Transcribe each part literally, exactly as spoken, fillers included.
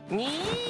に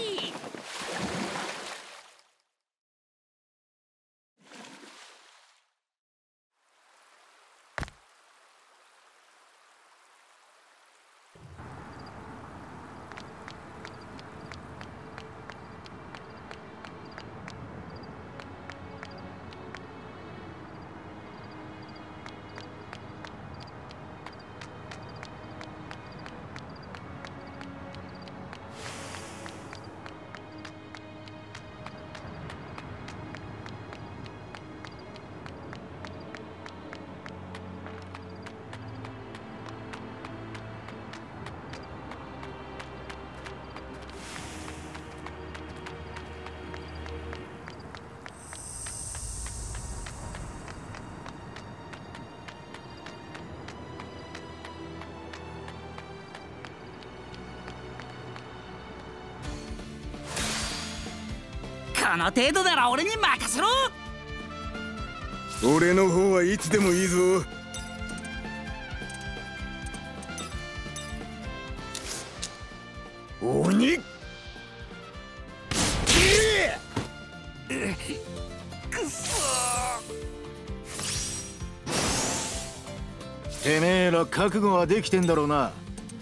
この程度なら俺に任せろ。 俺の方はいつでもいいぞ。鬼くそー。てめえら覚悟はできてんだろうな。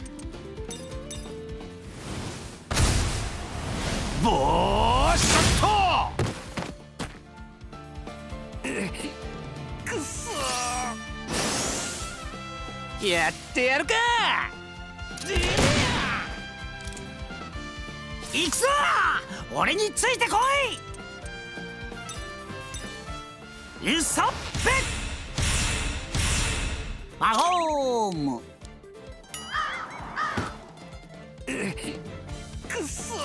ボーショット。 くそー。やってやるか。行くぞー。俺についてこい。ウソッペマホーム。くそー。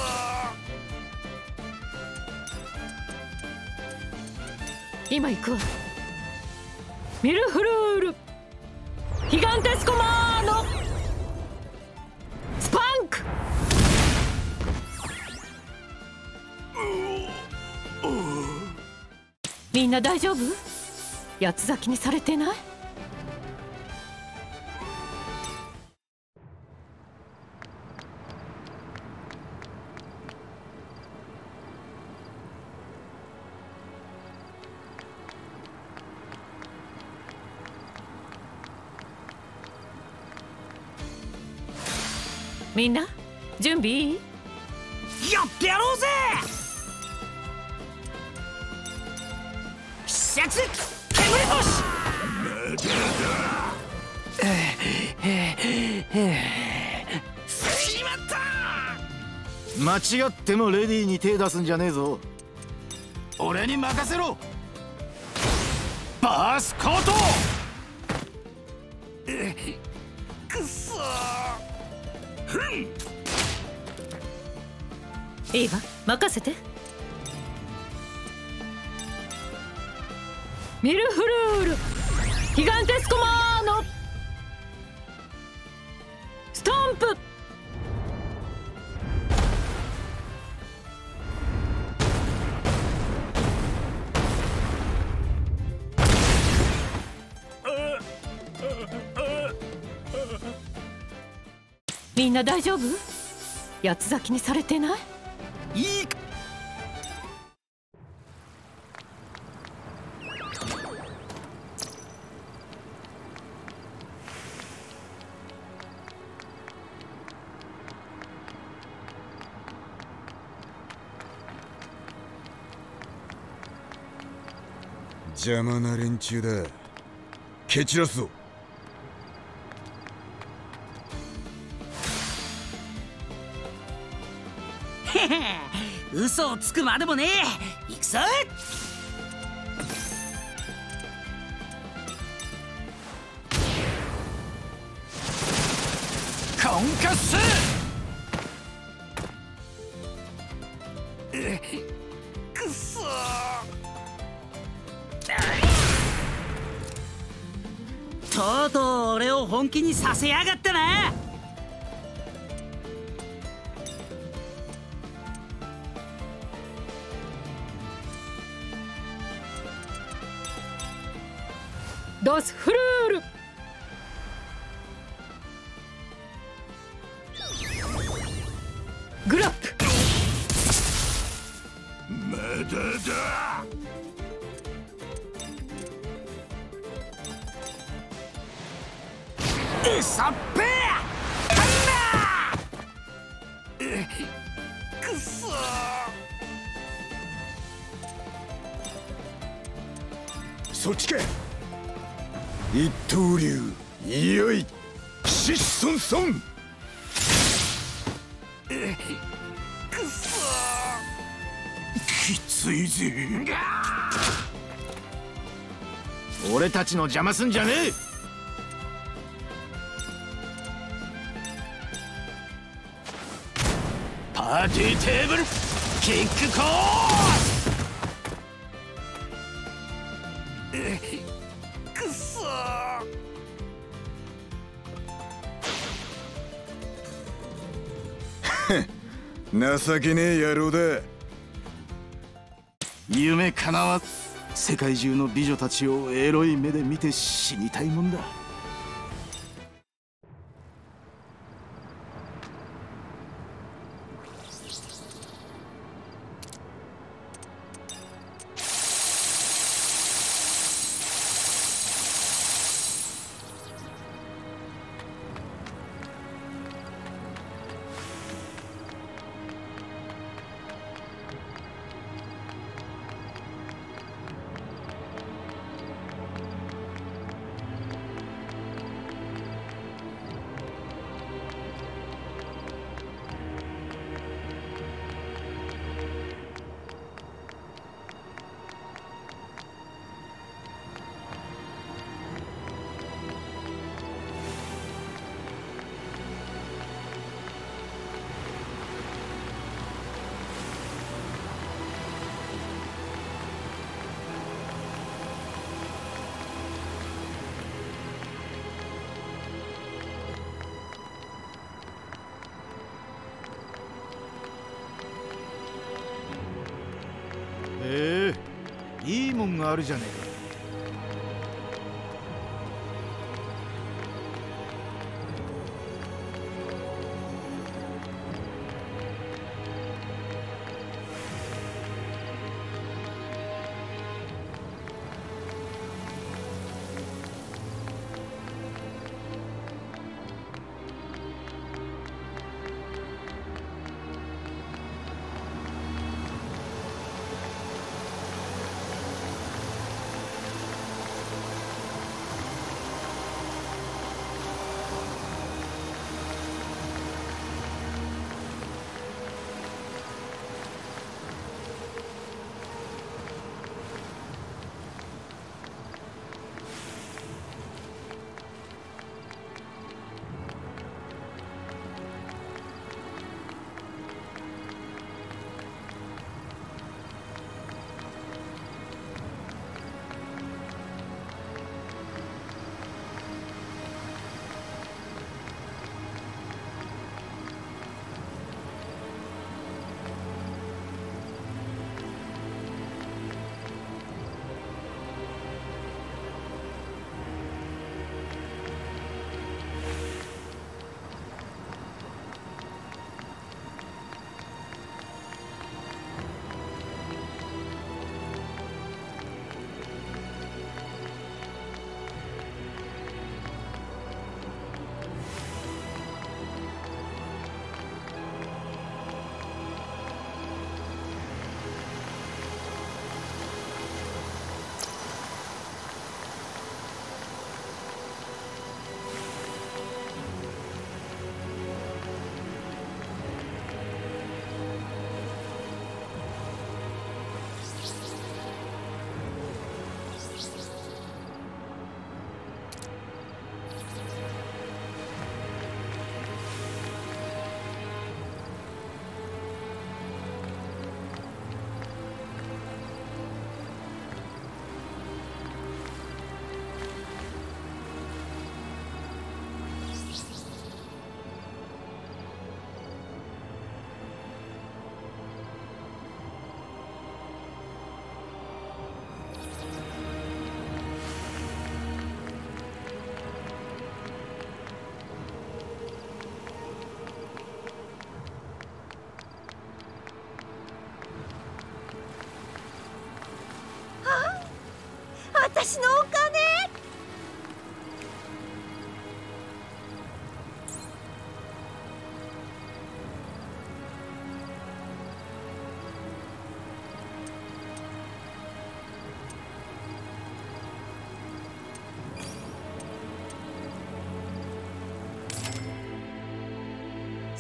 今行くわ。ミルフルールヒガンテスコマーノスパンク。みんな大丈夫？八つ咲きにされてない？みんな準備いい？ やってやろうぜ。施設煙星。しまった。 間違ってもレディーに手出すんじゃねえぞ。俺に任せろ。バースコート。 くそー。 いいわ、任せて。ミルフルールヒガンテスコマーノストンプ。みんな大丈夫？八つ咲きにされてない？ いいか。 邪魔な連中だ。蹴散らすぞ。 嘘をつくまでもねえ。行くぞ。 コンカッス。 くそー。とうとう俺を本気にさせやがったな。 ドスフルールグラップ。 でさっぺーなんだくそーそっちか。一刀流いよいシッソンソン。 くそーきついぜ。俺たちの邪魔すんじゃねえ。パーティーテーブルキックコース。くそー情けねえ野郎だ。 夢かなわず世界中の美女たちをエロい目で見て死にたいもんだ。ええ、いいもんがあるじゃねえか。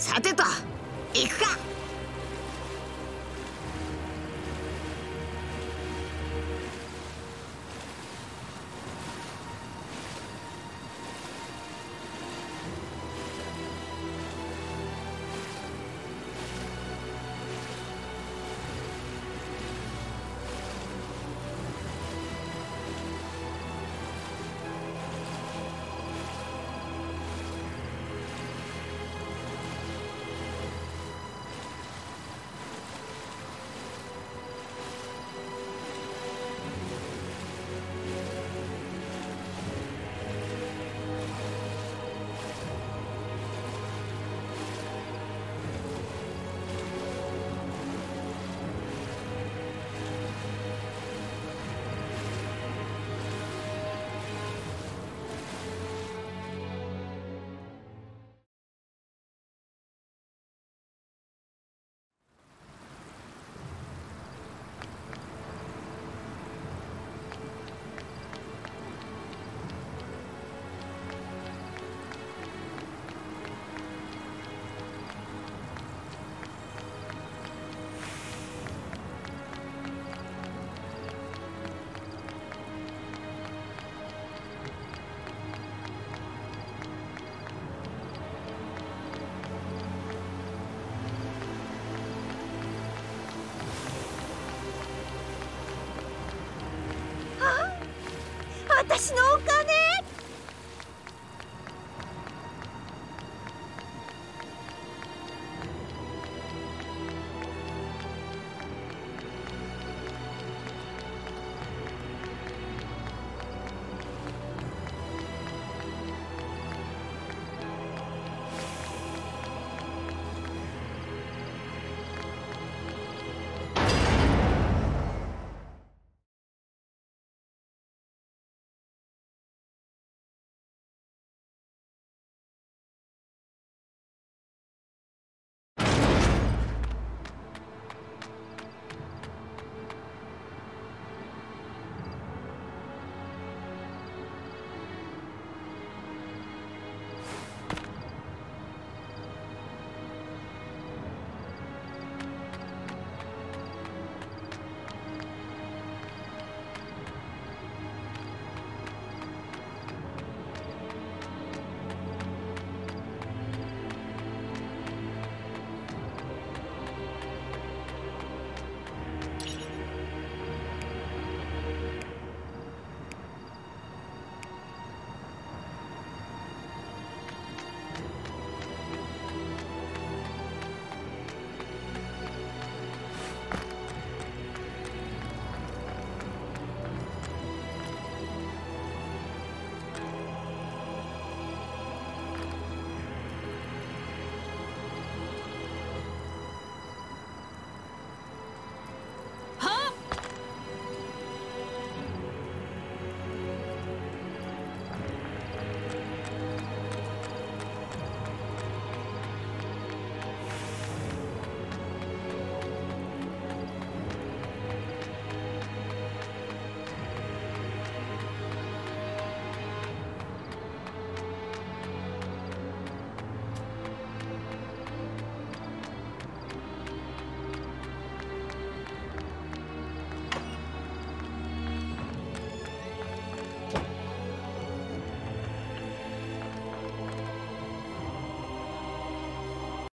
さてと行くか。